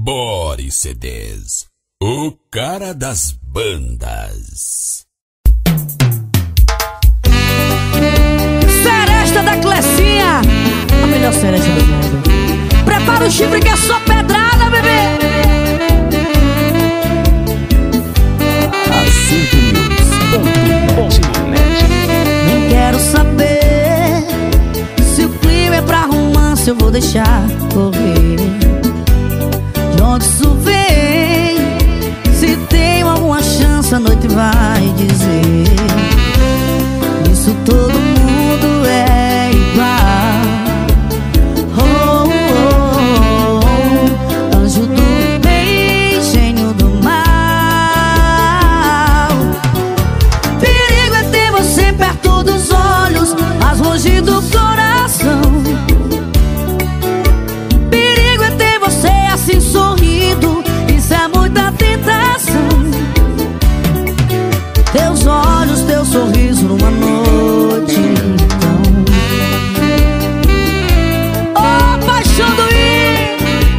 Boris CDs, o cara das bandas. Seresta da Clecinha, a melhor seresta do mundo. Prepara o chifre que é só pedrada, bebê. Nem quero saber se o clima é pra romance, eu vou deixar correr. De onde isso vem? Se tem alguma chance, a noite vai dizer. Isso todo mundo é igual. Oh, oh, oh. Anjo do bem, gênio do mal. Perigo é ter você perto dos olhos, mas longe do coração. Perigo é ter você assim sorrindo, isso é muita tentação. Teus olhos, teu sorriso numa noite, então. Oh, paixão do ir.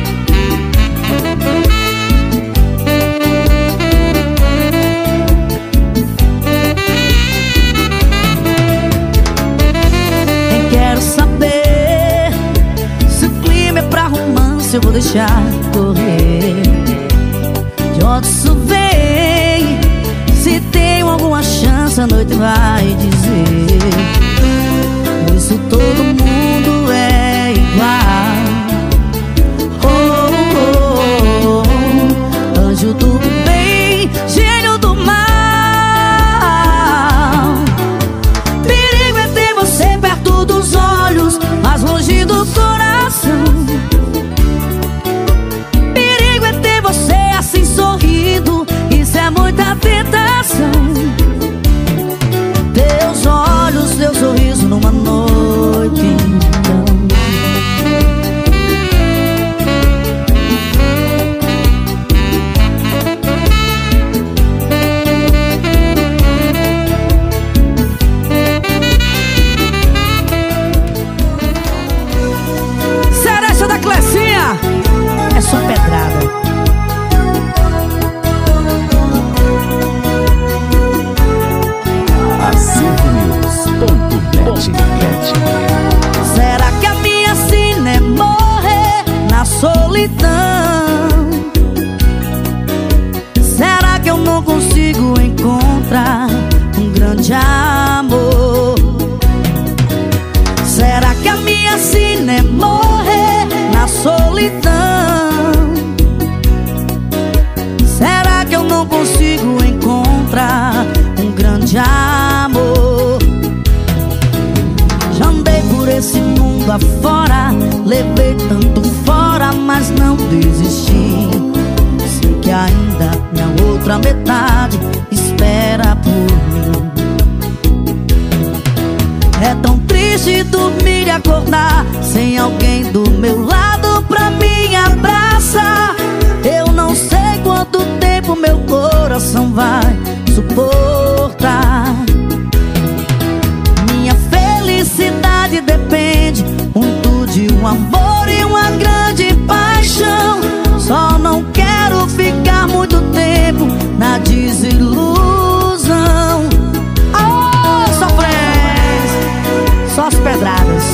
Nem quero saber se o clima é pra romance, eu vou deixar correr. De onde isso vem? Se tenho alguma chance, a noite vai dizer. Isso todo mundo é igual. Oh, oh, oh. Anjo do bem, gênio do mal. Perigo é ter você perto dos olhos, mas longe do coração. Perigo é ter você assim sorrindo, isso é muita tentação. Teus olhos, teu sorriso numa noite, então. Seresta da Clecinha, é só pedrada. Será que a minha sina é morrer na solidão? Será que eu não consigo encontrar um grande amor? Será que a minha sina é morrer na solidão? Será que eu não consigo encontrar um grande amor? Já andei por esse mundo afora, levei tanto fora, mas não desisti. Sei que ainda minha outra metade espera por mim. É tão triste dormir e acordar sem alguém do meu lado pra me abraçar. Eu não sei quanto tempo meu coração vai suportar. Minha felicidade depende muito de um amor e uma grande paixão. Só não quero ficar muito tempo na desilusão. Oh, sofrência, só as pedradas.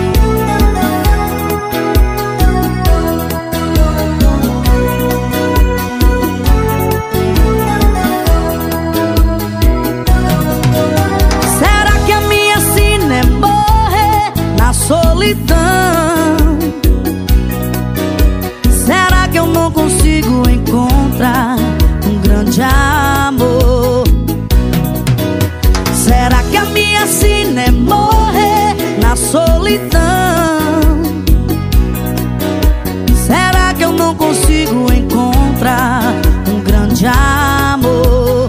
Solidão. Será que eu não consigo encontrar um grande amor? Será que a minha sina é morrer na solidão? Será que eu não consigo encontrar um grande amor?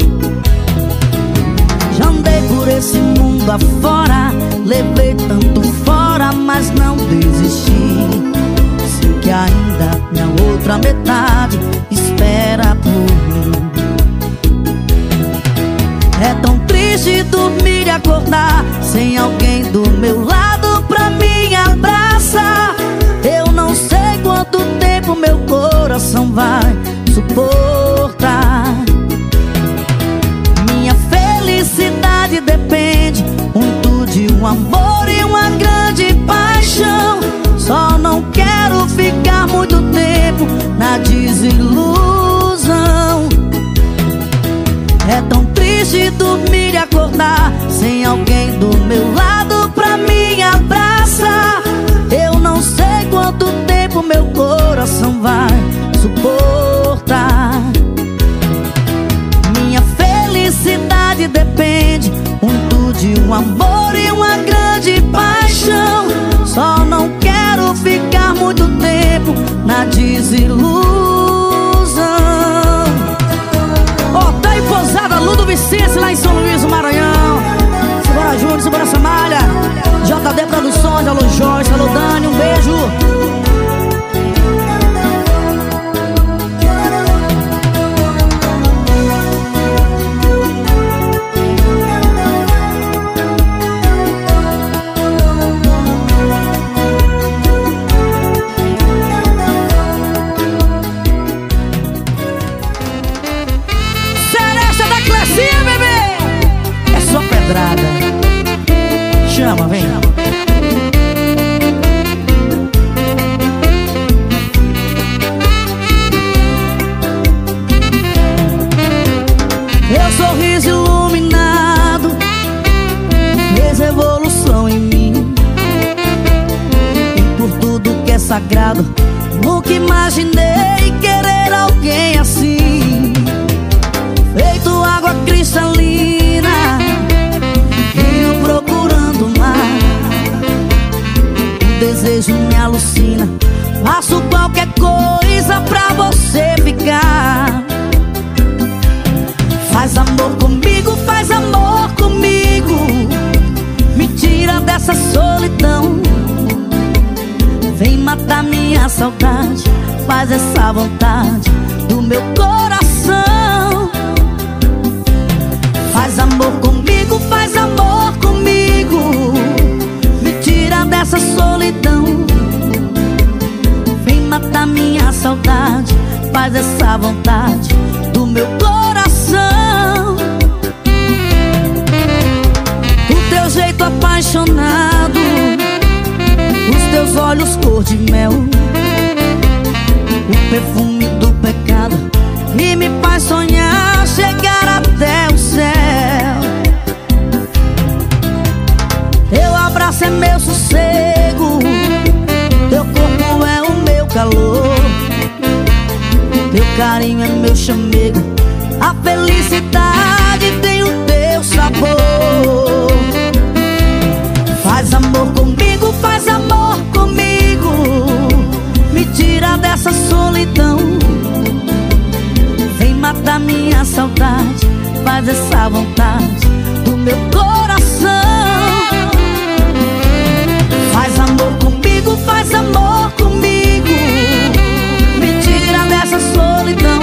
Já andei por esse mundo afora, levei tanto fora, mas não desisti. Sei que ainda minha outra metade espera por mim. É tão triste dormir e acordar sem alguém do meu lado pra me abraçar. Eu não sei quanto tempo meu coração vai suportar. Minha felicidade depende muito de um amor e uma grande paixão. Só não quero ficar muito tempo na desilusão. É tão triste dormir e acordar sem alguém do meu lado pra me abraçar. Eu não sei quanto tempo meu coração vai suportar. Minha felicidade depende muito de um amor e uma grande paixão. Só não quero ficar muito tempo na desilusão. Tá em Pousada, Ludo Vicente, lá em São Luís, Maranhão. Simbora Júnior, simbora Samalha, JD Produções, alô Joyce, alô Dani, um beijo. Chama, vem. Meu sorriso iluminado fez evolução em mim. E por tudo que é sagrado, nunca imaginei querer alguém assim. Feito água cristalina, rio procurando mar. O desejo me alucina, faço qualquer coisa pra você ficar. Faz amor comigo, faz amor comigo. Me tira dessa solidão. Vem matar minha saudade, faz essa vontade do meu coração. Faz amor comigo, faz amor comigo. Me tira dessa solidão. Vem matar minha saudade, faz essa vontade do meu coração. O teu jeito apaixonado, os teus olhos cor de mel, o perfume do pecado que me faz sonhar chegar até o céu. Teu abraço é meu sossego, teu corpo é o meu calor, teu carinho é meu chamego, a felicidade tem o teu sabor. Faz amor comigo, faz amor comigo. Me tira dessa solidão. Vem matar minha saudade, faz essa vontade do meu coração. Faz amor comigo, faz amor comigo. Me tira dessa solidão.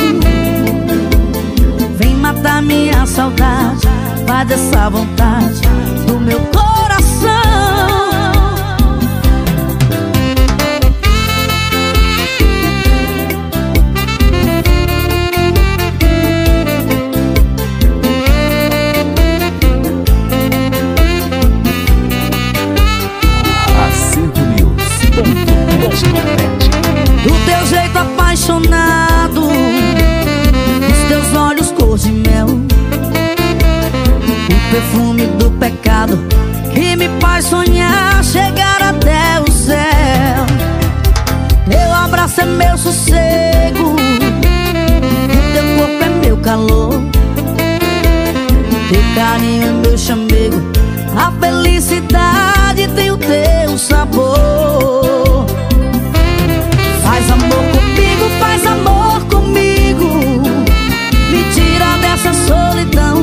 Vem matar minha saudade, faz essa vontade do meu coração. Do teu jeito apaixonado, os teus olhos cor de mel, o perfume do pecado que me faz sonhar chegar até o céu. Teu abraço é meu sossego, o teu corpo é meu calor, teu carinho é meu chamego, a felicidade tem o teu sabor. Faz amor comigo, faz amor comigo. Me tira dessa solidão.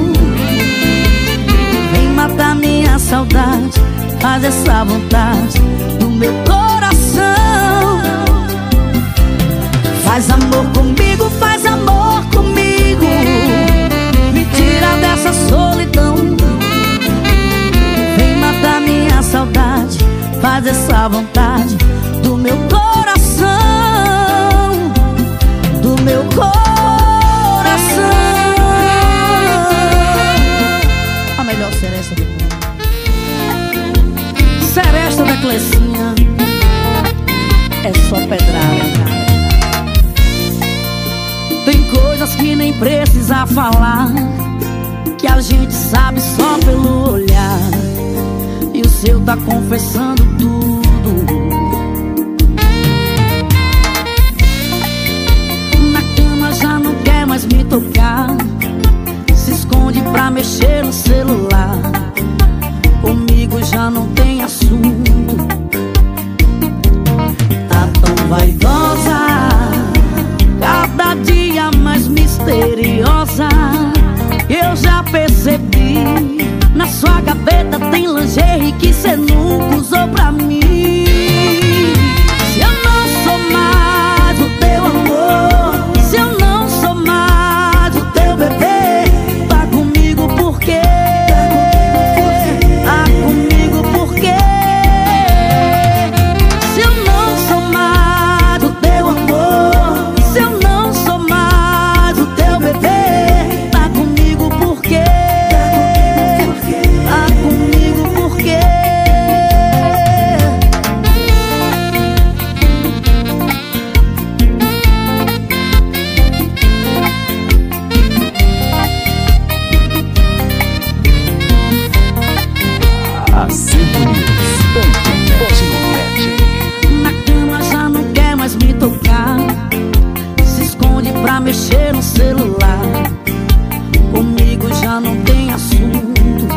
Vem matar minha saudade, faz essa vontade do meu coração. Faz amor comigo, faz amor comigo. Me tira dessa solidão. Vem matar minha saudade, faz essa vontade do meu coração. Do Clecinha, é só pedrada. Tem coisas que nem precisa falar, que a gente sabe só pelo olhar. E o seu tá confessando tudo. Na cama já não quer mais me tocar, se esconde pra mexer no celular. Comigo já não tem assunto. Tá tão vaidosa, cada dia mais misteriosa. Eu já percebi, na sua gaveta tem lingerie que cê nunca usou pra mim. Se eu não sou mais o teu amor, se eu não sou mais o teu bebê, tá comigo por quê? Tá comigo por quê? Se eu não sou mais o teu amor, se eu não sou mais o teu bebê, tá comigo por quê? Tá comigo por quê? Na cama já não quer mais me tocar, se esconde pra mexer no celular. Comigo já não tem assunto.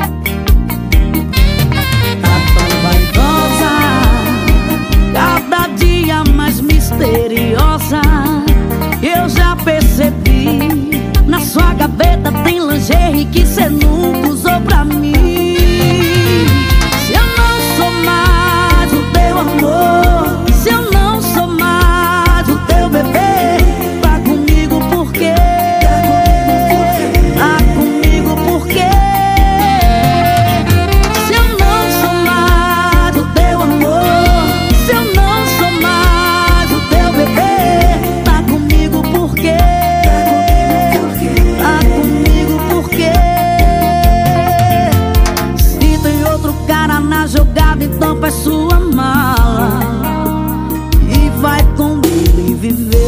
Tá tão vaidosa, cada dia mais misteriosa. Eu já percebi, na sua gaveta tem lingerie que cê nunca usou pra mim. Se eu não sou mais o teu amor, se eu não sou mais o teu bebê, tá comigo por quê? Tá comigo por quê? Se eu não sou mais o teu amor, se eu não sou mais o teu bebê, tá comigo por quê? Tá comigo por quê? Se tem outro cara na jogada, então faz sua mala e vai comigo viver.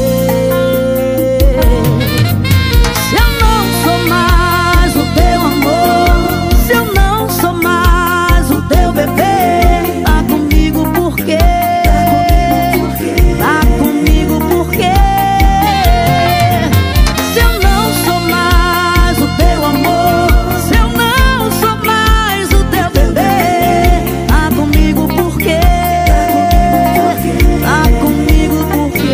Se eu não sou mais o teu amor, se eu não sou mais o teu bebê, tá comigo por quê? Tá comigo por quê? Se eu não sou mais o teu amor, se eu não sou mais o teu bebê, tá comigo por quê? Tá comigo por quê?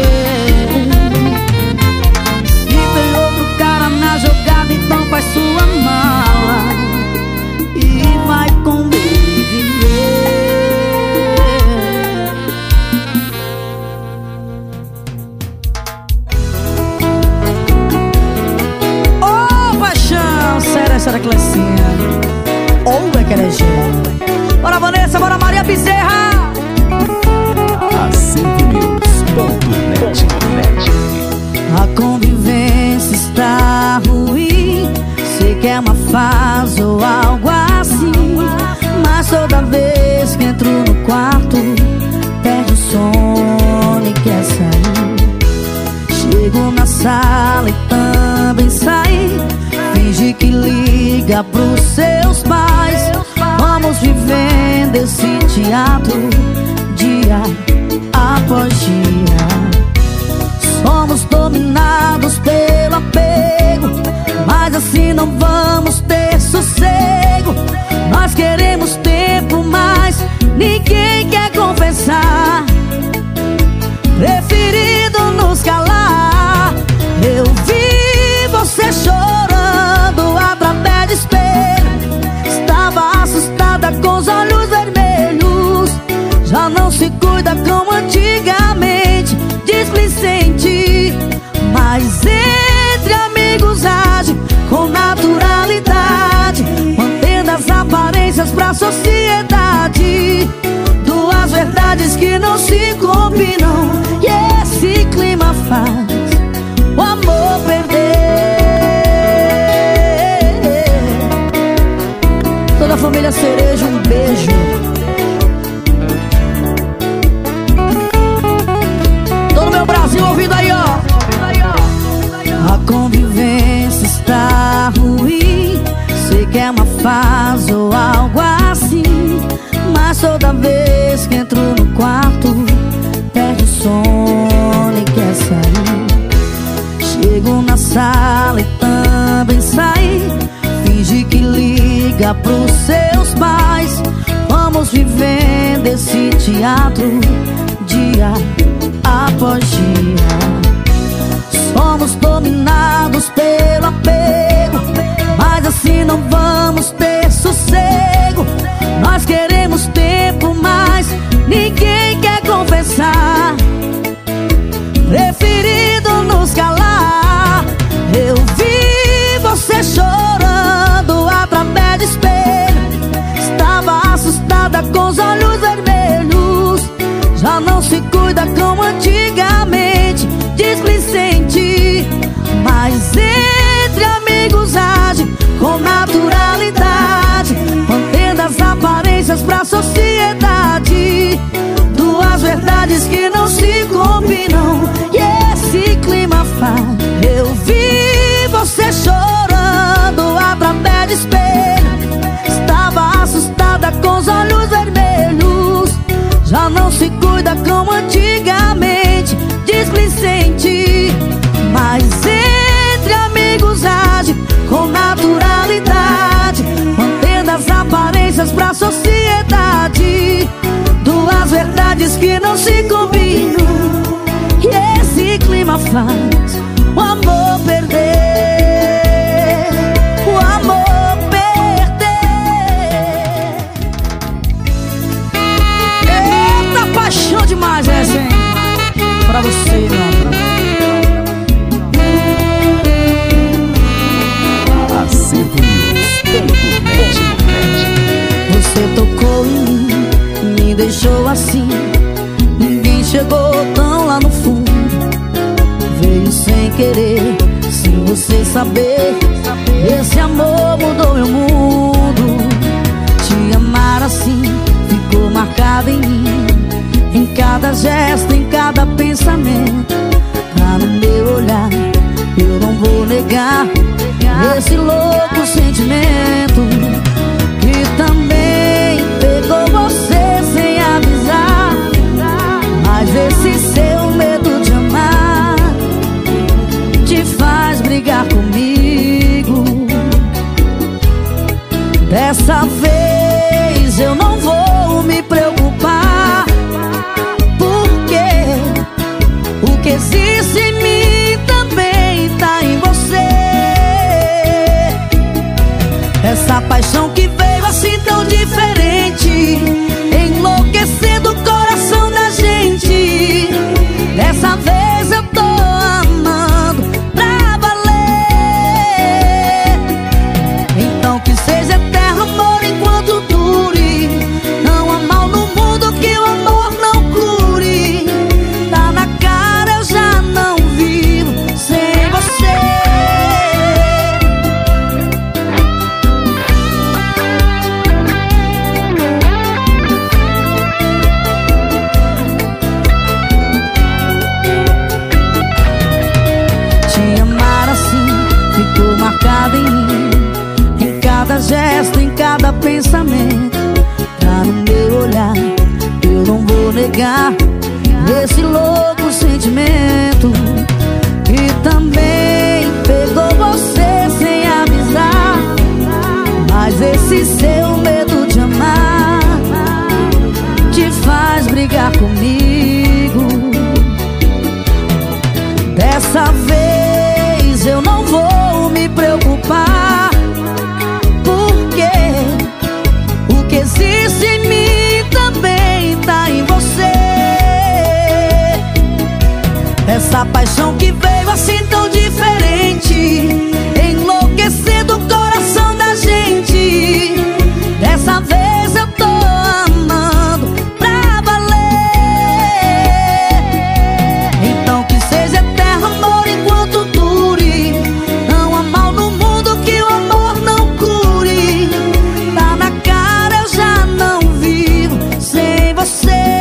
Se tem outro cara na jogada, então faz sua mala e vai comigo viver. Ô paixão, sério, Clecinha, ou é querejinha. Bora Vanessa, bora Maria Bezerra. A convivência está ruim, sei que é uma fase ou algo assim, mas toda vez que entro no quarto, perde o sono e quer sair. Chego na sala e também sair, finge que liga pros seus pais. Vamos vivendo esse teatro dia após dia. Somos dominados pelo apego, mas assim não vamos ter sossego. Nós queremos tempo, mas ninguém quer confessar, preferindo nos calar. Eu vi você chorando através do espelho, estava assustada com os olhos vermelhos. Já não se cuida como antigamente, displicente, mas entre amigos age com naturalidade, mantendo as aparências pra sociedade. Duas verdades que não se combinam, e esse clima faz o amor perder. Toda a família Cereja, um beijo. pros seus pais. Vamos vivendo esse teatro dia após dia. Somos dominados pelo apego, mas assim não vamos ter sossego. Nós queremos tempo, mas ninguém quer confessar. Preferido nos calar. Eu vi você chorando através do espelho. Estava assustada com os olhos vermelhos. Já não se cuida como antigamente, displicente. Mas entre amigos age com naturalidade, mantendo as aparências pra sociedade. Duas verdades que não se combinam, e esse clima faz. Eu vi você chorando através do espelho. Estava assustada com os olhos vermelhos. Já não se cuida como antigamente, displicente. Mas entre amigos age com naturalidade, mantendo as aparências pra sociedade. Duas verdades que não se combinam, e esse clima faz o amor perder. O amor perder. Eita, paixão demais essa, hein? Pra você, meu amor. Você tocou em mim, me deixou assim. Ninguém chegou tão lá no fundo. Veio sem querer, sem você saber. Esse amor mudou meu mundo. Te amar assim ficou marcado em mim, em cada gesto, em cada pensamento. Tá no meu olhar, eu não vou negar esse louco sentimento que também pegou você sem avisar. Mas esse seu medo de amar te faz brigar comigo. Dessa vez eu não vou me preocupar, porque o que existe em mim também tá em você. Essa paixão que veio assim tão diferente, enlouquecendo o coração da gente. Dessa vez eu tô amando pra valer. Então que seja eterno amor enquanto dure. Não há mal no mundo que o amor não cure. Tá na cara, eu já não vivo sem você. Marcado em mim, em cada gesto, em cada pensamento. Tá no meu olhar, eu não vou negar esse louco sentimento que também pegou você sem avisar. Mas esse seu medo de amar te faz brigar comigo. Dessa vez eu não vou me preocupar, porque o que existe em mim também tá em você. Essa paixão que veio assim tão diferente, enlouquecendo o coração da gente. Dessa vez eu tô amando pra valer. Então que seja eterno amor enquanto dure. Não há mal no mundo que o amor não cure. Tá na cara, eu já não vivo sem você.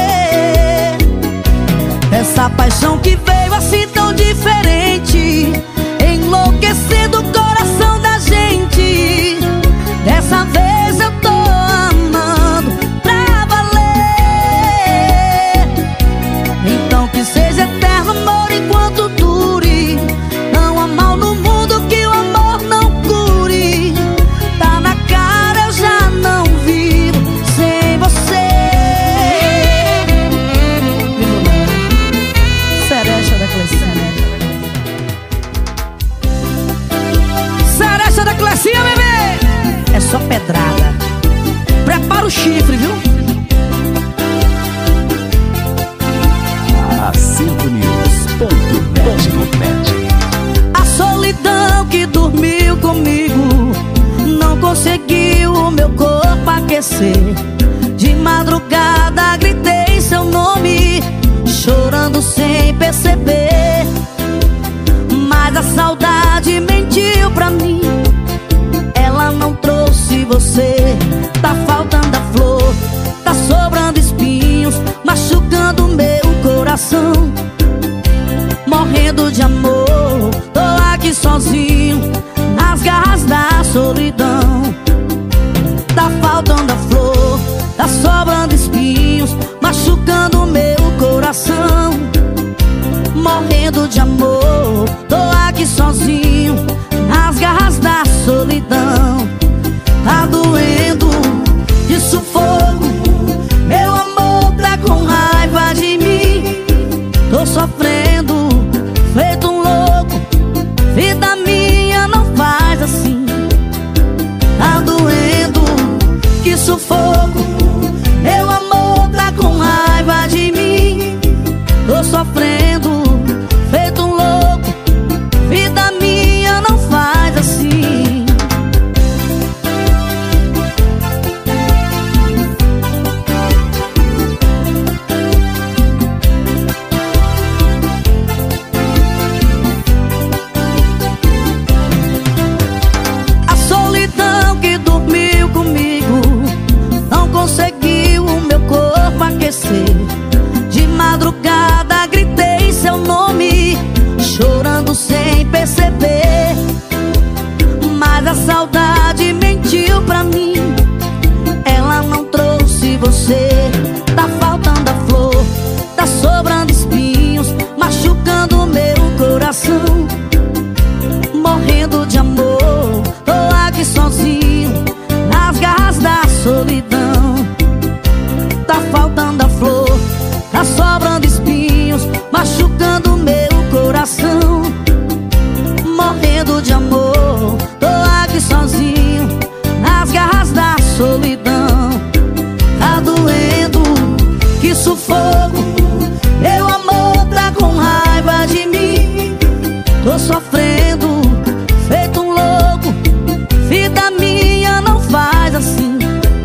Essa paixão que veio assim tão diferente, enlouquecendo o coração da gente. Dessa vez eu tô amando pra valer. Então que seja eterno amor enquanto dure. Não há mal no mundo que o amor não cure. Tá na cara, chorando sem perceber. Mas a saudade mentiu pra mim, ela não trouxe você. Tá faltando a flor, tá sobrando espinhos, machucando meu coração. Morrendo de amor, tô aqui sozinho, nas garras da solidão. Tá faltando a flor, tá sobrando espinhos, machucando meu coração. Morrendo de amor, tô aqui sozinho, nas garras da solidão. Tá doendo de sufoco, meu amor tá com raiva de mim. Tô sofrendo, feito um louco, vida minha não faz assim. Tá doendo, que sufoco, meu amor tá com raiva de mim. Tô sofrendo, feito um louco, vida minha não faz assim. A solidão que dormiu comigo não conseguiu o meu corpo aquecer. De madrugada gritei seu nome, chorando sem perceber. Mas a saudade mentiu pra mim, ela não trouxe você. Tá faltando a flor, tá sobrando espinhos, machucando meu coração. Morrendo de amor, tô aqui sozinho, nas garras da solidão. Tá faltando a flor, tá sobrando espinhos, machucando meu coração. Morrendo de amor, tô aqui sozinho, nas garras da solidão. Tá doendo, que sufoco, meu amor tá com raiva de mim. Tô sofrendo, feito um louco, vida minha não faz assim.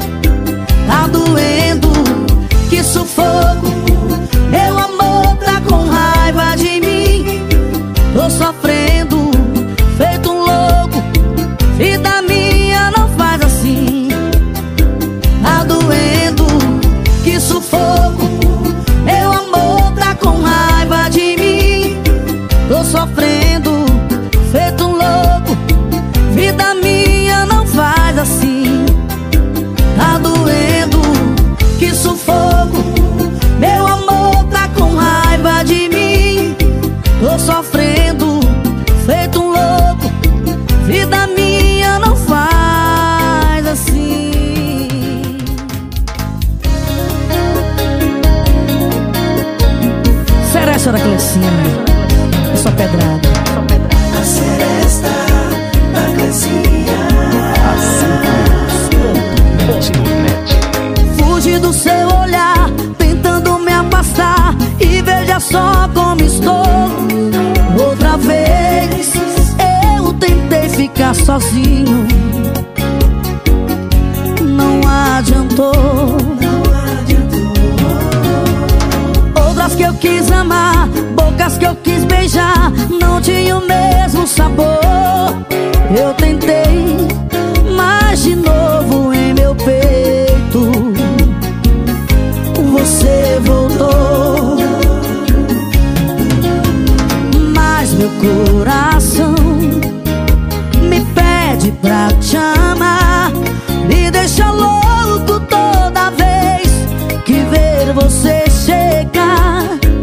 Tá doendo, que sufoco, meu amor tá com raiva de mim. Tô sofrendo, feito um louco, vida minha não faz assim. Tá doendo, que sufoco, meu amor tá com raiva de mim. Tô sofrendo, feito um louco, vida minha não faz assim. Tá doendo, que sufoco, meu amor tá com raiva de mim. Tô sofrendo, feito um louco, vida minha não faz assim. Será, senhora Clecina? É só pedrada. A seresta da Clecinha. Fuge do seu olhar, tentando me afastar, e veja só como estou. Outra vez eu tentei ficar sozinho, não adiantou. Outras que eu quis amar, bocas que eu quis beijar, não tinha o mesmo sabor. Eu tentei, mas de novo em meu peito você voltou. Mas meu coração me pede pra te amar, me deixa louco toda vez que ver você chegar.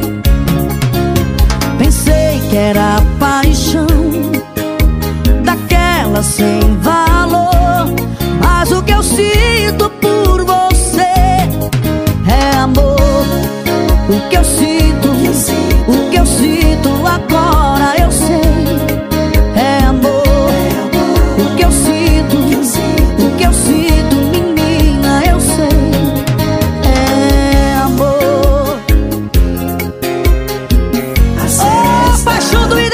Pensei que era paixão, daquela sem valor, mas o que eu sinto por você é amor. O que eu sinto, o que eu sinto agora eu sei, é amor. O que eu sinto, o que eu sinto, menina, eu sei, é amor. A seresta paixão do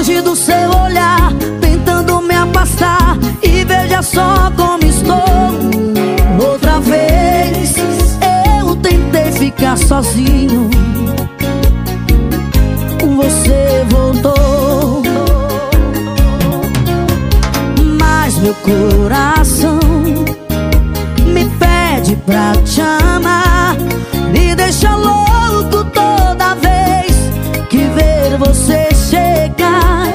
longe do seu olhar, tentando me afastar. E veja só como estou. Outra vez eu tentei ficar sozinho, você voltou. Mas meu coração me pede pra te amar. Me deixa louco toda vez que ver você chegar.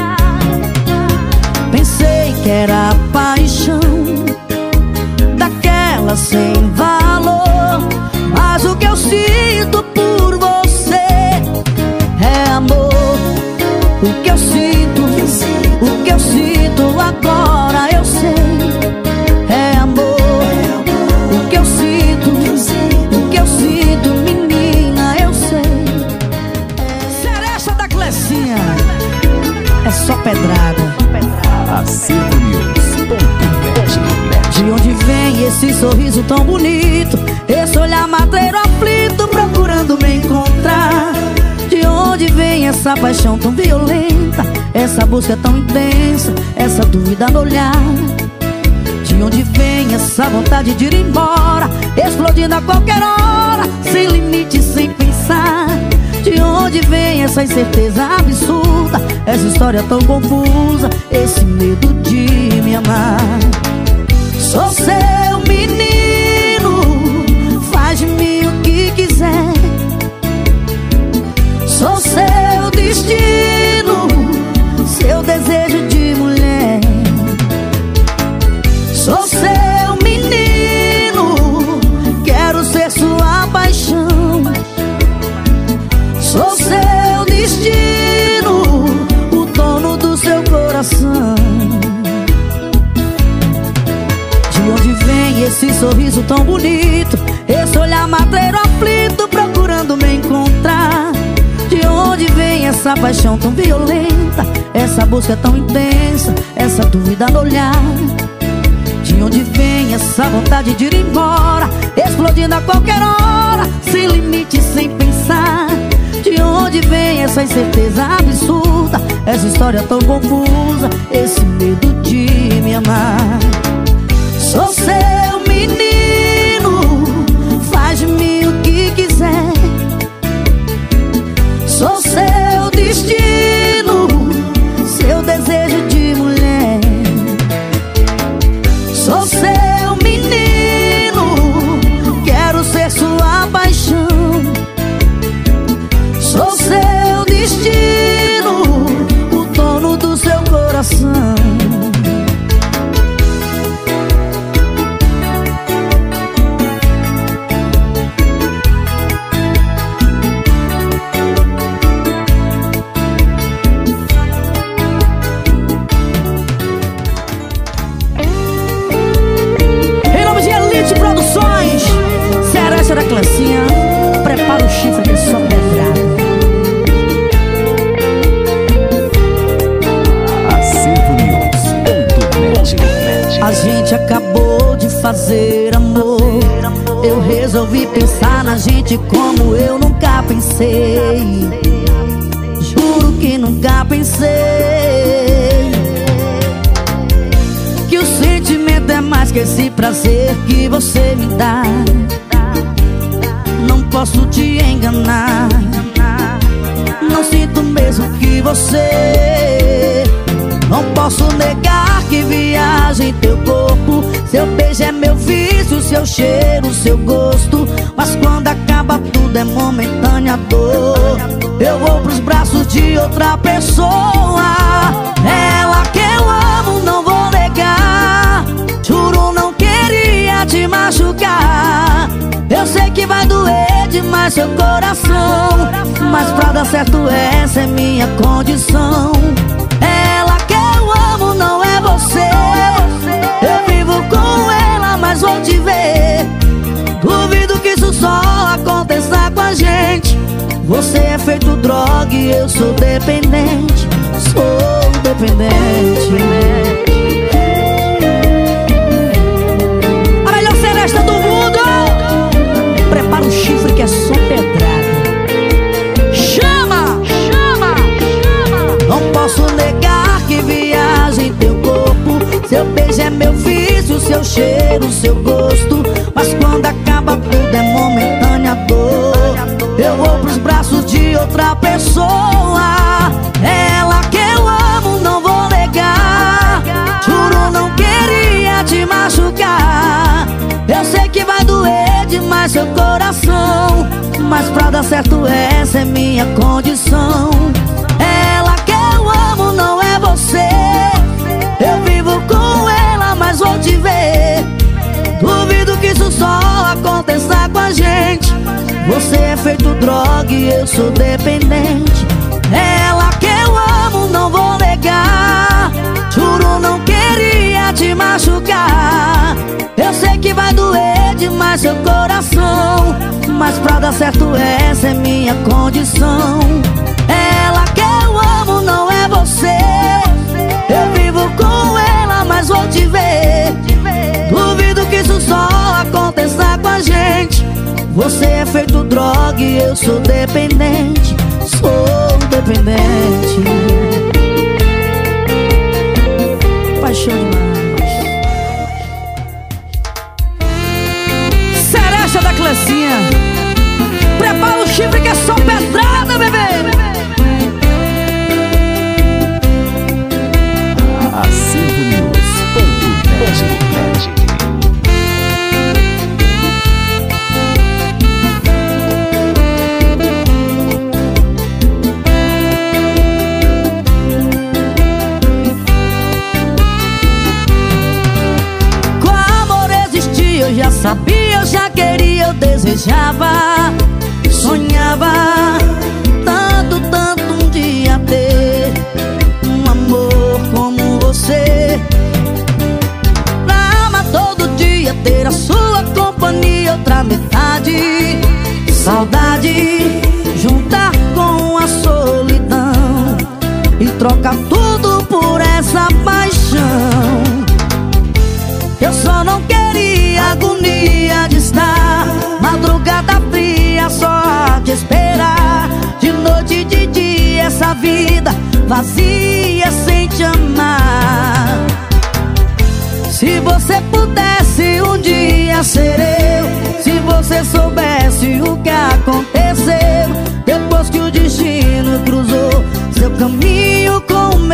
Pensei que era paixão, daquela sem valor, mas o que eu sinto por você é amor. O que eu sinto, o que eu sinto agora eu sei, é amor. O que eu sinto, o que eu sinto, menina, eu sei. Seresta da Clecinha, é só pedrada. De onde vem esse sorriso tão bonito, esse olhar matreiro aflito procurando me encontrar? De onde vem essa paixão tão violenta, essa busca tão intensa, essa dúvida no olhar? De onde vem essa vontade de ir embora, explodindo a qualquer hora, sem limite, sem pensar? De onde vem essa incerteza absurda, essa história tão confusa, esse medo de me amar? Sou seu menino, faz de mim o que quiser. Sou seu destino, seu desejo de mulher. Sou seu menino, quero ser sua paixão. Sou seu destino, o dono do seu coração. De onde vem esse sorriso tão bonito, esse olhar matreiro aflito procurando me encontrar? De onde vem essa paixão tão violenta, essa busca tão intensa, essa dúvida no olhar? De onde vem essa vontade de ir embora, explodindo a qualquer hora, sem limite, sem pensar? De onde vem essa incerteza absurda, essa história tão confusa, esse medo de me amar? Sou seu menino, faz de mim o que quiser. Sou seu destino, seu desejo de mulher. Sou seu menino, quero ser sua paixão. Sou seu destino, o dono do seu coração. Da Clecinha, prepara o chifre que é só pedrada. A gente acabou de fazer amor, eu resolvi pensar na gente como eu nunca pensei. Juro que nunca pensei que o sentimento é mais que esse prazer que você me dá. Não posso te enganar, não sinto mesmo que você. Não posso negar que viaja em teu corpo, seu beijo é meu vício, seu cheiro, seu gosto. Mas quando acaba tudo é momentânea dor. Eu vou pros braços de outra pessoa, ela que eu amo, não vou negar. Juro, não queria te machucar. Eu sei que vai doer demais seu coração, mas pra dar certo essa é minha condição. Ela que eu amo não é você. Eu vivo com ela, mas vou te ver. Duvido que isso só aconteça com a gente. Você é feito droga e eu sou dependente. Sou dependente. A melhor seresta do mundo. Prepara o chifre que é só pedrada. Chama, chama, chama. Não pode posso negar que viaja em teu corpo. Seu beijo é meu vício, seu cheiro, seu gosto. Mas quando acaba tudo é momentânea dor. Eu vou pros braços de outra pessoa. Ela que eu amo, não vou negar. Juro, não queria te machucar. Eu sei que vai doer demais seu coração, mas pra dar certo essa é minha condição. Ela que eu amo não é você. Eu vivo com ela, mas vou te ver. Duvido que isso só aconteça com a gente. Você é feito droga e eu sou dependente. Ela que eu amo não vou negar. Juro, não queria te machucar. Eu sei que vai doer demais seu coração, mas pra dar certo essa é minha condição. Ela que eu amo não é você. Eu vivo com ela, mas vou te ver. Duvido que isso só aconteça com a gente. Você é feito droga e eu sou dependente. Sou dependente. Paixão demais. Cereja da Clecinha. Prepara o chifre que é só pedrada, bebê. Eu já sabia, eu já queria, eu desejava, sonhava tanto, tanto um dia ter um amor como você. Pra amar todo dia, ter a sua companhia, outra metade, saudade, juntar com a solidão e trocar tudo por essa paixão. Eu só não queria agonia de estar madrugada fria só a te esperar. De noite e de dia essa vida vazia sem te amar. Se você pudesse um dia ser eu, se você soubesse o que aconteceu depois que o destino cruzou seu caminho com o meu.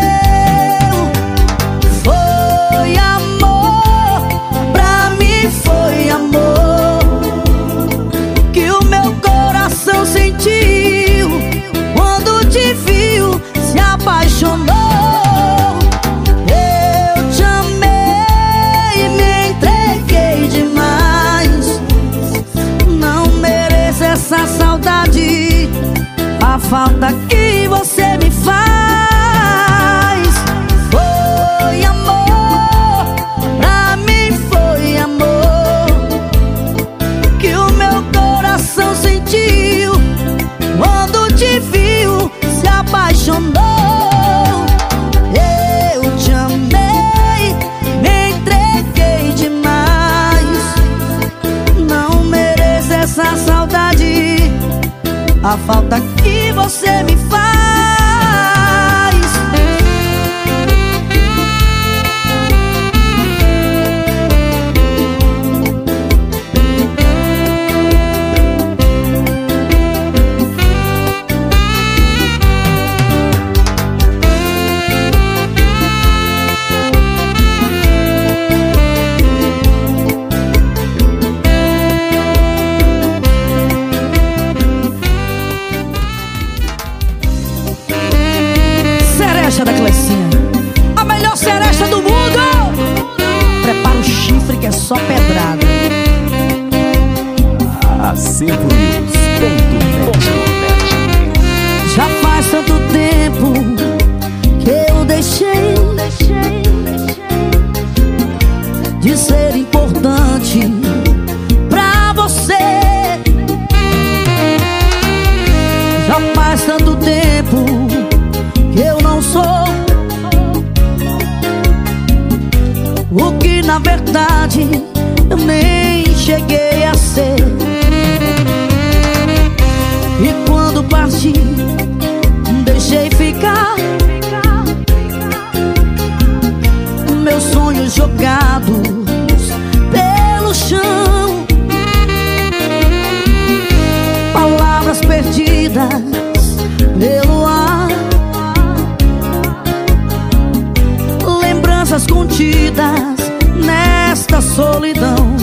Foi amor, pra mim foi amor, que o meu coração sentiu quando te viu, se apaixonou. Eu te amei, me entreguei demais. Não mereço essa saudade, a falta que você me faz. Foi amor, pra mim foi amor, que o meu coração sentiu quando te viu, se apaixonou. Eu te amei, me entreguei demais. Não mereço essa saudade, a falta que você me faz. Cereja da Clecinha, a melhor cereja do mundo. Prepara o chifre que é só pedrada. Acervonews.net. Já faz tanto tempo que eu deixei de ser importante pra você. Já faz tanto tempo que eu não sou o que na verdade eu nem cheguei a ser. E quando parti, deixei ficar perdidas nesta solidão.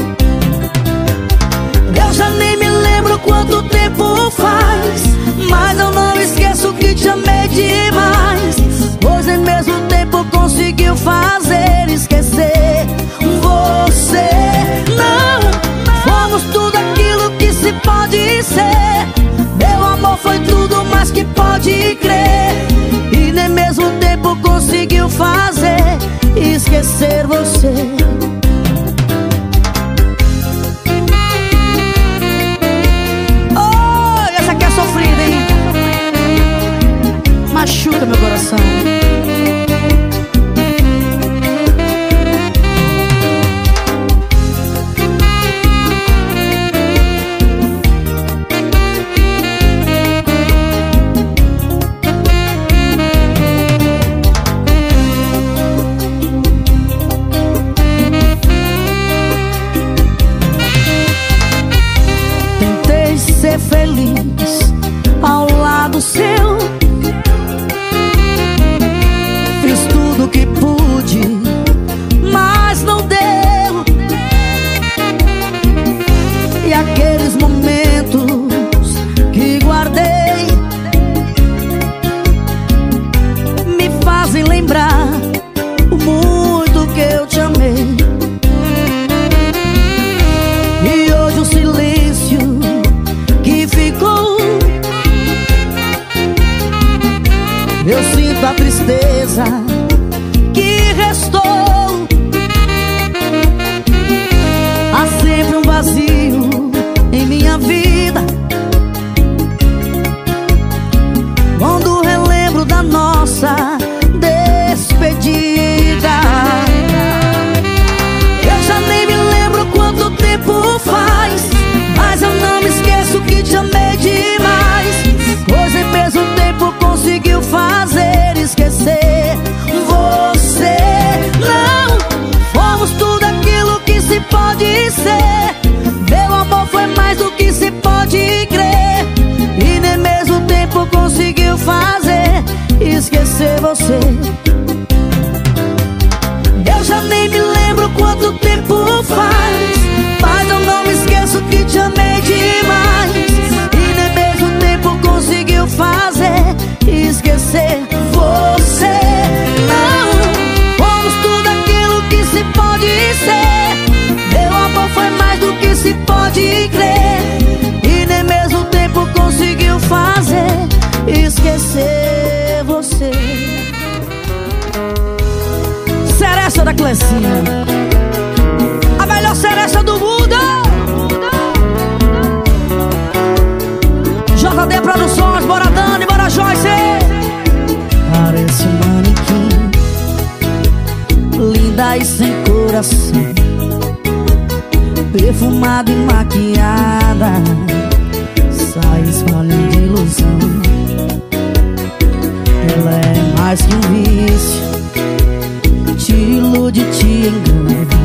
Eu já nem me lembro quanto tempo faz, mas eu não esqueço que te amei demais. Pois nem mesmo o tempo conseguiu fazer esquecer você. Não, fomos tudo aquilo que se pode ser. Meu amor foi tudo mais que pode crer. E nem mesmo o tempo conseguiu fazer esquecer você. Oh, essa aqui é sofrida, hein? Machuca meu coração. Ser feliz ao lado seu, fiz tudo que pude, mas não deu. E aqueles momentos que guardei me fazem lembrar o muito que eu te amei. E hoje o silêncio ficou, eu sinto a tristeza que restou. Há sempre um vazio em minha vida quando relembro da nossa despedida. Eu já nem me lembro quanto tempo faz, mas eu não me esqueço que te amei demais. Pois em mesmo tempo conseguiu fazer esquecer você. Não, fomos tudo aquilo que se pode ser. Meu amor foi mais do que se pode crer. E nem mesmo tempo conseguiu fazer esquecer você. Eu já nem me lembro quanto tempo faz, mas eu não me esqueço que te amei demais. E nem mesmo tempo conseguiu fazer esquecer você. Não, fomos tudo aquilo que se pode ser. Meu amor foi mais do que se pode crer. E nem mesmo tempo conseguiu fazer esquecer você. Seresta da Clecinha, a melhor seresta do mundo. JD Produções, bora Dani, bora Joyce. Parece um manequim, linda e sem coração, perfumada e maquiada, sai espalhando ilusão. Ela é mais que um vício, te ilude, te engana.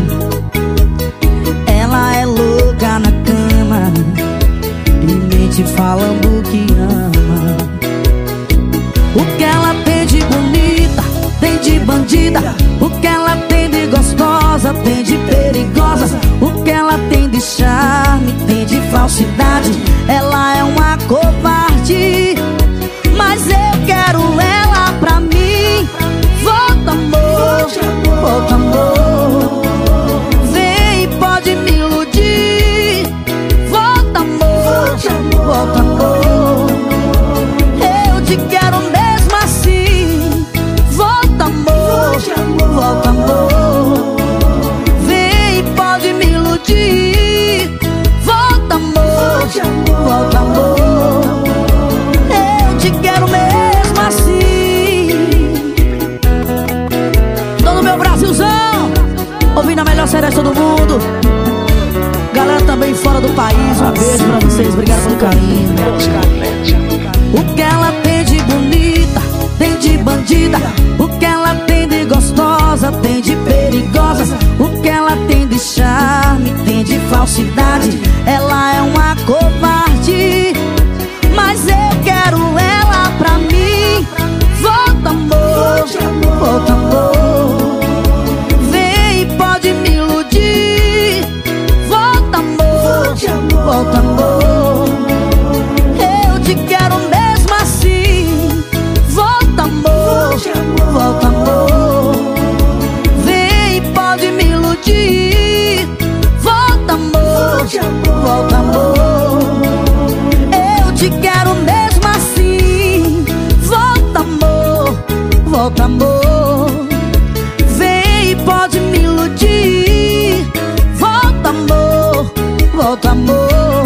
Ela é louca na cama e mente falando que ama. O que ela tem de bonita, tem de bandida. O que ela tem de gostosa, tem de perigosa. O que ela tem de charme, tem de falsidade. Ela é uma covarde, mas eu quero ela pra mim. Volta, amor, volta, amor. Vem, pode me iludir. Volta, amor, volta, amor. Eu te quero mesmo assim. Volta, amor, volta, amor. Vem, pode me iludir. Volta, amor, volta, amor. Eu te quero mesmo assim. Todo meu Brasilzão, ouvindo a melhor seresta do mundo. Galera também fora do país, um beijo pra vocês, obrigado pelo carinho. O que ela tem de bonita, tem de bandida. O que ela tem de gostosa, tem de perigosa. O que ela tem de charme, tem de falsidade. Ela é uma covarde, mas eu quero ela pra mim. Volta, amor, volta, amor. volta, amor.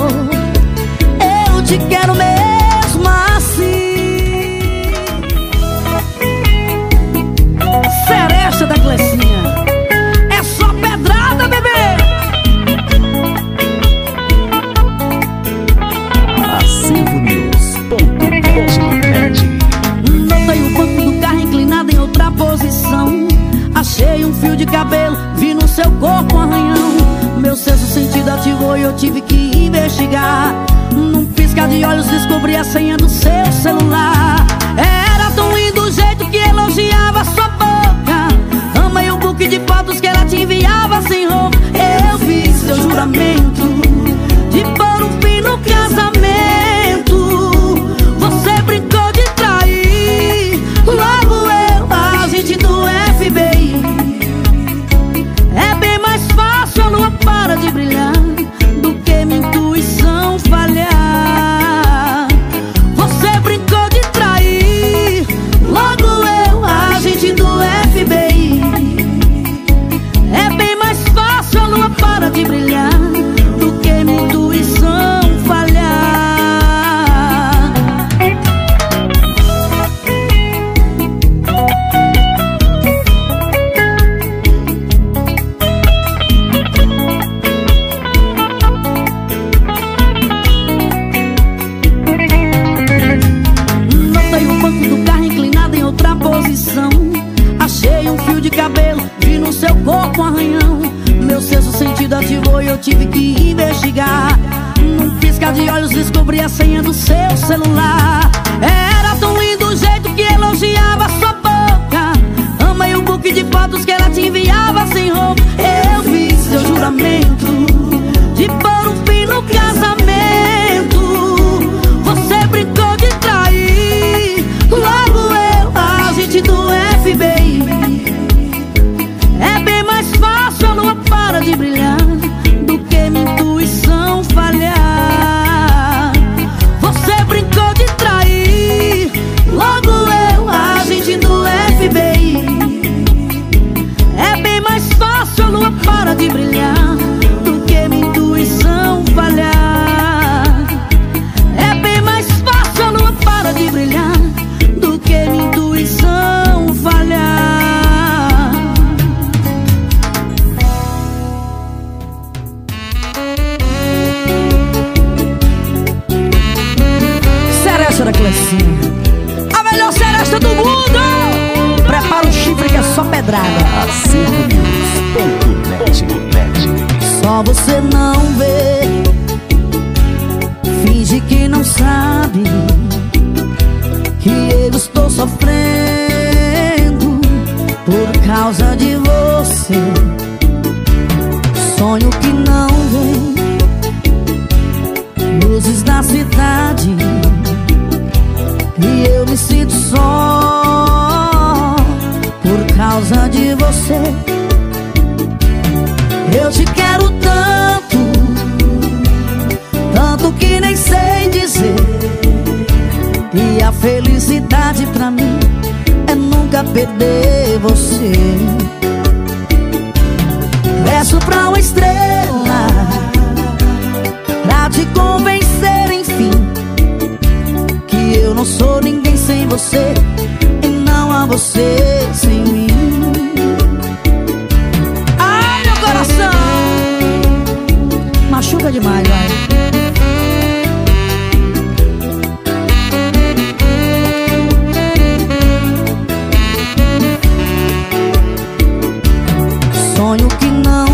Eu te quero mesmo assim. Seresta da Clecinha, é só pedrada, bebê. AcervoNews.net. Notei o banco do carro inclinado em outra posição. Achei um fio de cabelo, vi no seu corpo um arranhão. Meu sexto sentido ativou e eu tive que investigar. Num piscar de olhos descobri a senha do seu celular. Era tão lindo o jeito que elogiava sua boca. Amei o book de fotos que ela te enviava sem roupa. Eu fiz seu juramento de pôr um fim no casamento. Você brincou de trair, logo eu, agente do FBI. É bem mais fácil a lua para de brilhar do que minha intuição falhar. Você brincou de trair, logo eu, agente do FBI. É bem mais fácil a lua para de brilhar do que minha intuição falhar. Notei o banco do carro inclinado em outra posição. Achei um fio de cabelo, vi no seu corpo um arranhão. Meu sexto sentido ativou e eu tive que investigar. Num piscar de olhos descobri a senha do seu celular. Era tão lindo o jeito que elogiava sua boca. Amei o book de fotos que ela te enviava sem roupa. Eu fiz seu juramento de pôr um fim no casamento. Você brincou de trair, logo eu, agente do FBI. É bem mais fácil a lua para de brilhar do que minha intuição falhar. Você brincou de trair, logo eu, agente do FBI. É bem mais fácil a lua para de brilhar do que minha intuição falhar. É bem mais fácil a lua para de brilhar do que minha intuição falhar. Seresta da Clecinha, a melhor seresta do mundo. Prepara o chifre que é só pedrada. AcervoNews.net. Só você não vê, finge que não sabe que eu estou sofrendo por causa de você. Sonho que não vem, luzes da cidade, e eu me sinto só por causa de você. Eu te quero tanto, tanto que nem sei dizer. E a felicidade pra mim é nunca perder você. Peço pra uma estrela pra te convencer, enfim, que eu não sou ninguém sem você e não há você sem mim. Ai, meu coração machuca demais, vai. Sonho que não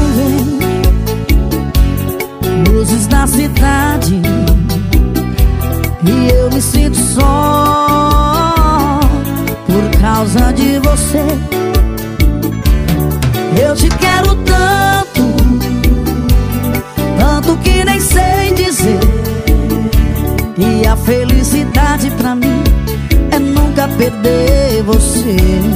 vem, luzes da cidade, e eu me sinto só por causa de você. Eu te quero tanto, tanto que nem sei dizer. E a felicidade pra mim é nunca perder você.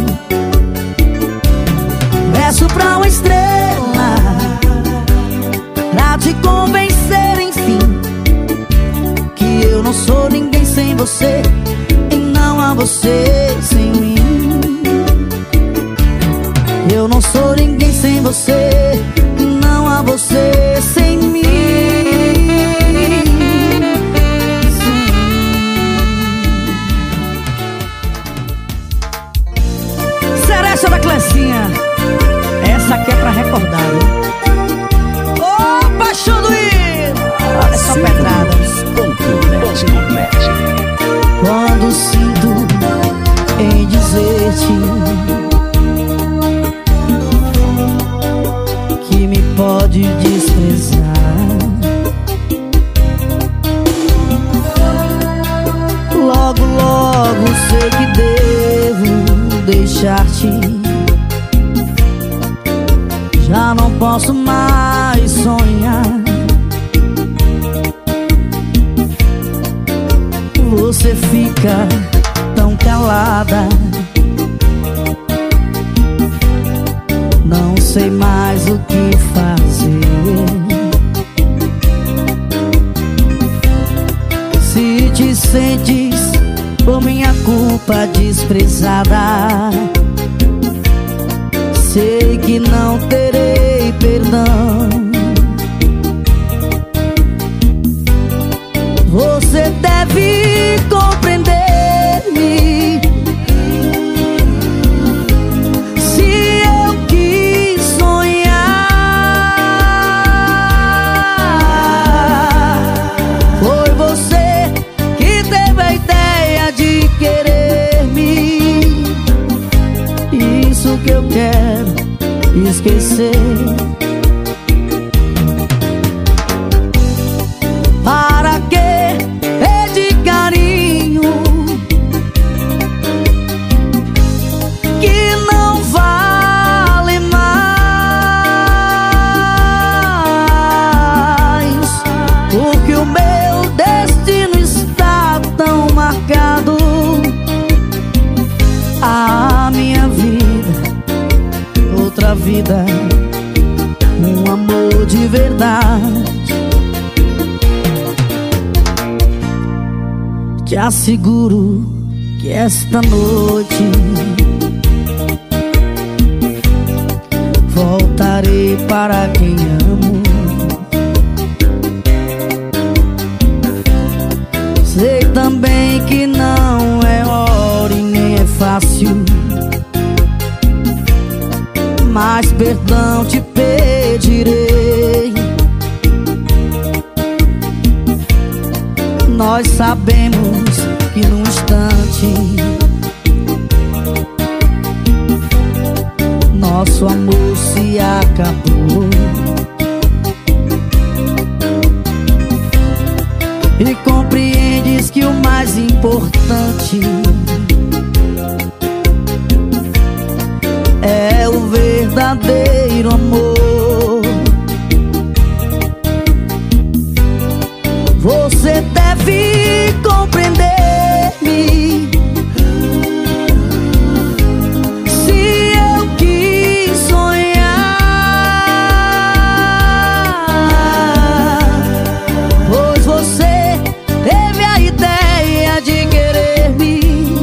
Peço pra uma estrela pra te convencer, enfim, que eu não sou ninguém sem você e não há você sem mim. Eu não sou ninguém sem você, não há você sem mim. Seresta da Clecinha. Essa aqui é pra recordar, viu? Ô, paixão do Ida, é só pedrada. Quando sinto em dizer-te que me pode desprezar, logo, logo sei que devo deixar-te. Já não posso mais sonhar. Você fica tão calada, não sei mais o que fazer. Se te sentes por minha culpa desprezada, sei que não terei perdão. Você deve compreender-me. Se eu quis sonhar, foi você que teve a ideia de querer-me. Isso que eu quero esquecer. Para que pedir carinho que não vale mais? Porque o meu destino está tão marcado. A minha vida, outra vida, um amor de verdade. Te asseguro que esta noite voltarei para quem amo. Sei também que não é hora e nem é fácil, mas perdão te pedirei. Nós sabemos que num instante nosso amor se acabou. E compreendes que o mais importante é o verdadeiro amor. Você deve compreender-me. Se eu quis sonhar, pois você teve a ideia de querer-me.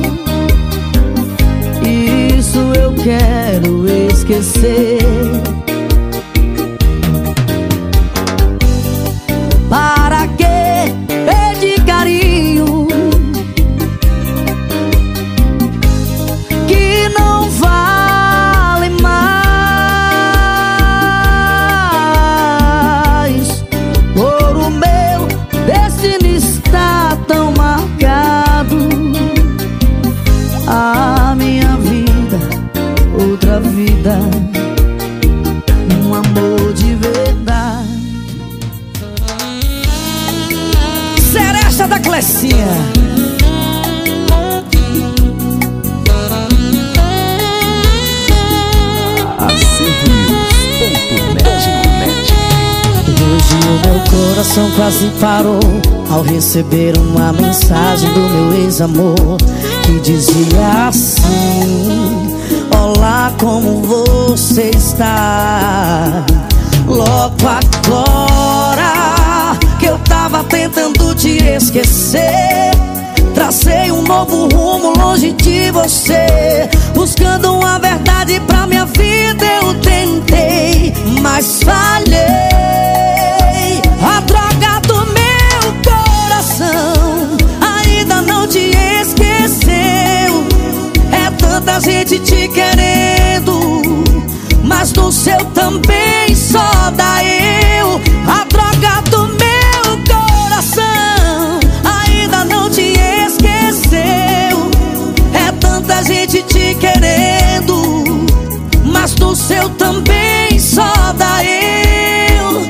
Isso eu quero esquecer. Para que pedir carinho que não vale mais? Por o meu destino está tão marcado. A minha vida, outra vida, um amor de verdade. Seresta da Clecinha. Hoje o meu coração quase parou ao receber uma mensagem do meu ex-amor que dizia assim: olá, como você está? Logo agora que eu tava tentando te esquecer, tracei um novo rumo longe de você, buscando uma verdade pra minha vida. Eu tentei, mas falhei. A droga do meu coração ainda não te esqueceu. É tanta gente te querendo seu também só dá eu. A droga do meu coração ainda não te esqueceu. É tanta gente te querendo, mas do seu também só dá eu.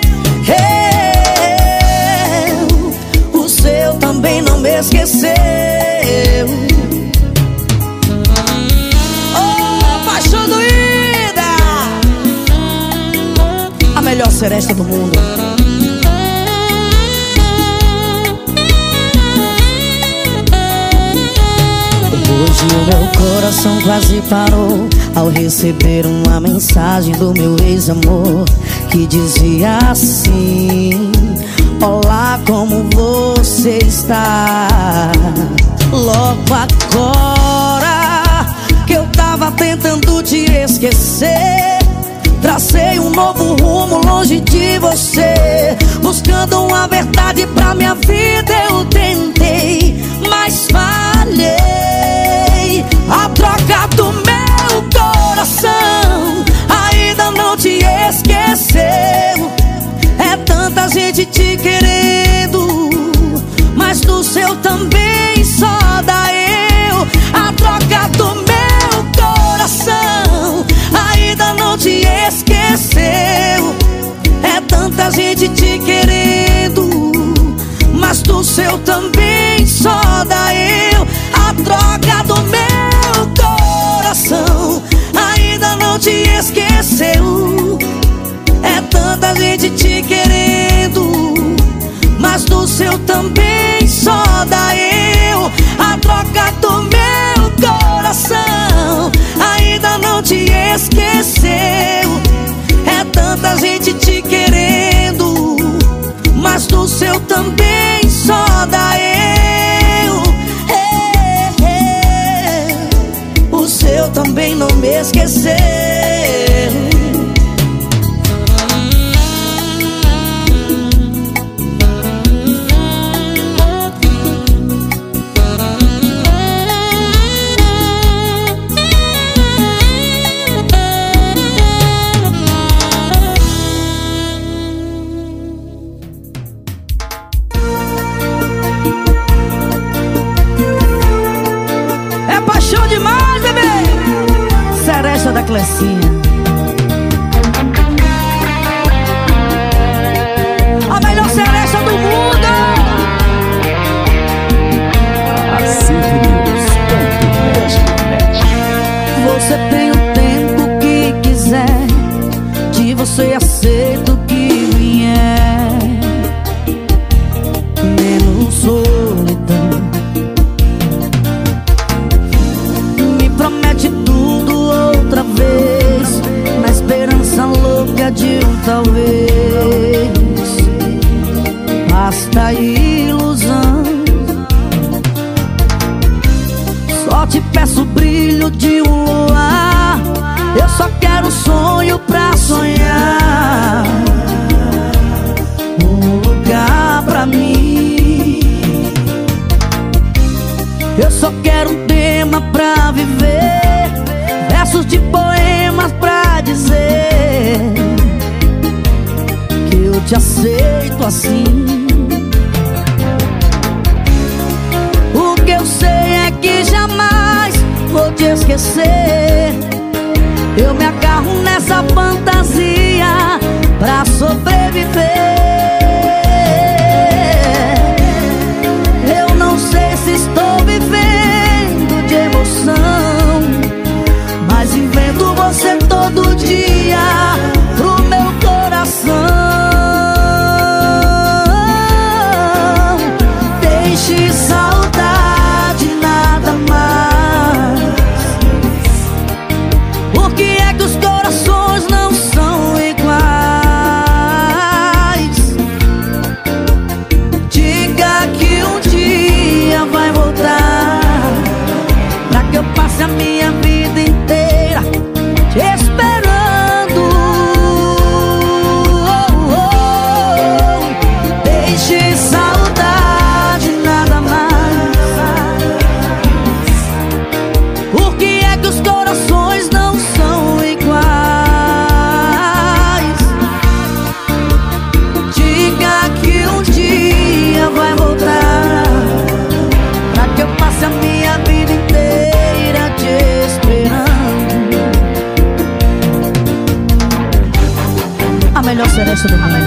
O seu também não me esqueceu. Oh, paixão doída, a melhor seresta do mundo. Hoje o meu coração quase parou ao receber uma mensagem do meu ex-amor que dizia assim: olá, como você está? Logo agora que eu tava tentando te esquecer, tracei um novo rumo longe de você, buscando uma verdade pra minha vida. Eu tentei, mas falhei. A droga do meu coração ainda não te esqueceu. É tanta gente te querendo, mas do seu também só dá eu. A droga do meu coração ainda não te esqueceu. É tanta gente te querendo, mas do seu também só dá eu. A droga do meu coração ainda não te esqueceu. É tanta gente te querendo, mas do seu também só dá eu. A droga do meu coração ainda não te esqueceu. É tanta gente te querendo, mas do seu também só dá eu. O seu também não me esqueceu. É paixão demais, bebê! Seresta da Clecinha, a melhor seresta do mundo. Você tem o tempo que quiser, de você aceito o que vier, menos solidão. Me promete tudo outra vez, na esperança louca de um talvez. Basta ilusão, só te peço o brilho de um luar. Eu só quero um sonho pra sonhar, um lugar pra mim. Eu só quero um tema pra viver, versos de poemas pra dizer que eu te aceito assim. O que eu sei é que jamais vou te esquecer. Eu me agarro nessa fantasia pra sobreviver. Eu não sei se estou vivendo de emoção, mas invento você todo dia pro meu coração. Deixe saudade, nada mais. Por que é que os corações não são iguais? Diga que um dia vai voltar, pra que eu passe a minha vida inteira te esperando. Deixe saudade, nada mais. Por que é que os corações não são iguais? seresta do mundo.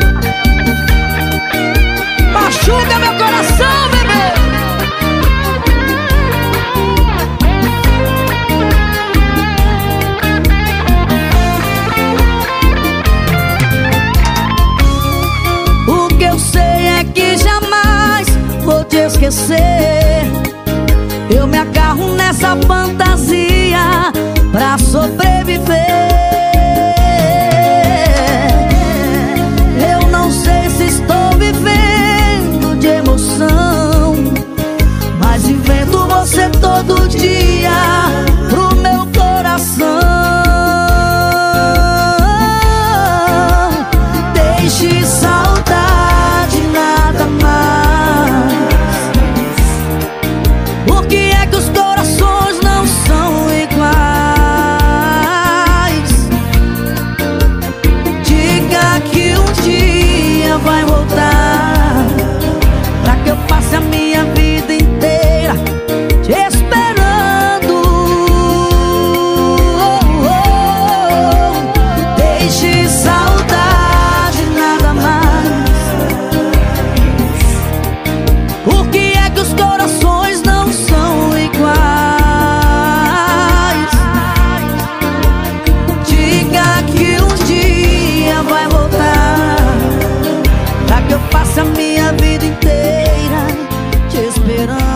Machuca meu coração, bebê. O que eu sei é que jamais vou te esquecer. Eu me agarro nessa fantasia pra sobreviver. Eu não sei se estou vivendo de emoção, mas invento você todo dia pro meu coração. Deixe saudade, nada mais. Por que é que os corações não são iguais? Diga que um dia vai voltar, pra que eu passe a minha vida inteira te esperando. Deixe saudade, nada mais. Por que é que os corações não são iguais? Diga que um dia vai voltar, pra que eu passe a minha vida inteira te esperando.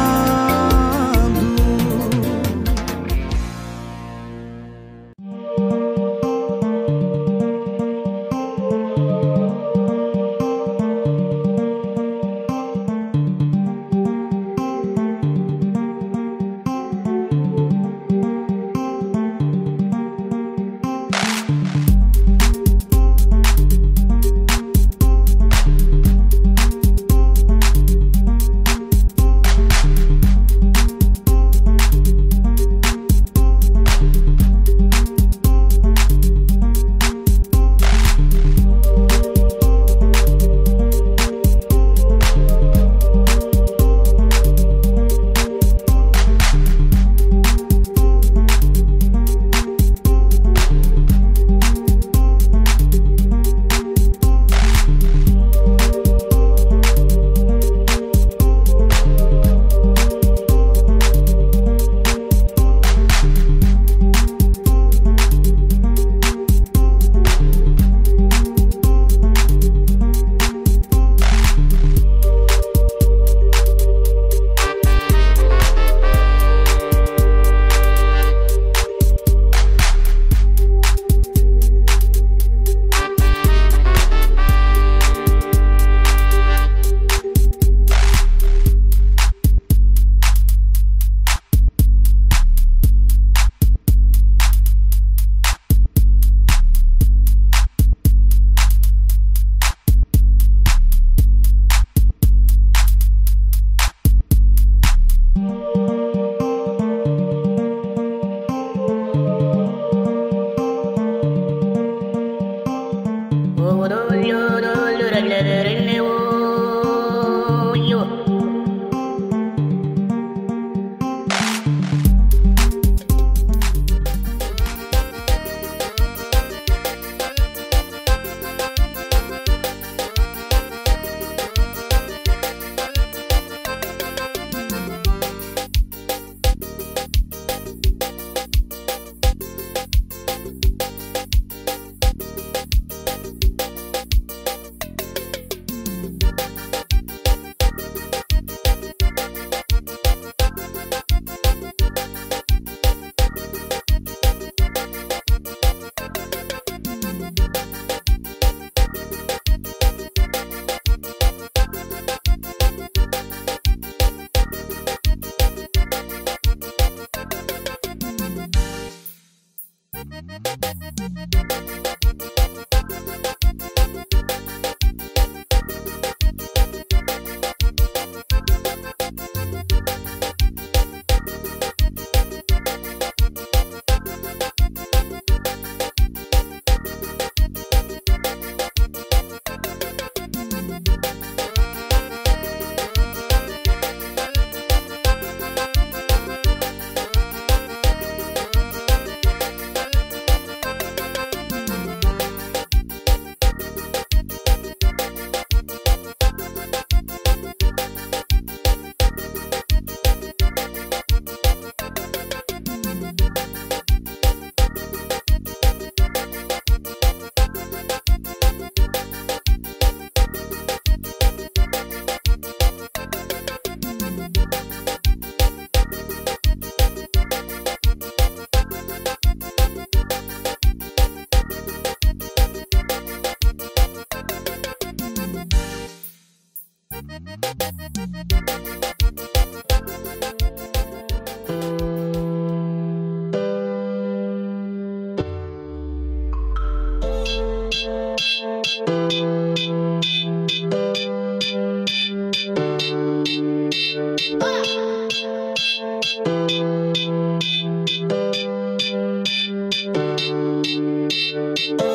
Oh,